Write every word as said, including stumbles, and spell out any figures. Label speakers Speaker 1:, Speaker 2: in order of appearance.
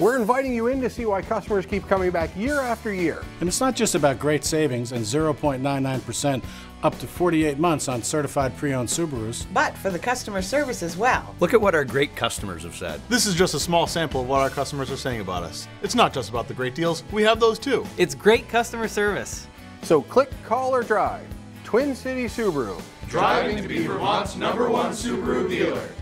Speaker 1: We're inviting you in to see why customers keep coming back year after year.
Speaker 2: And it's not just about great savings and zero point nine nine percent up to forty-eight months on certified pre-owned Subarus,
Speaker 3: but for the customer service as well.
Speaker 4: Look at what our great customers have said.
Speaker 5: This is just a small sample of what our customers are saying about us. It's not just about the great deals, we have those too.
Speaker 6: It's great customer service.
Speaker 1: So click, call, or drive Twin City Subaru.
Speaker 7: Driving to be Vermont's number one Subaru dealer.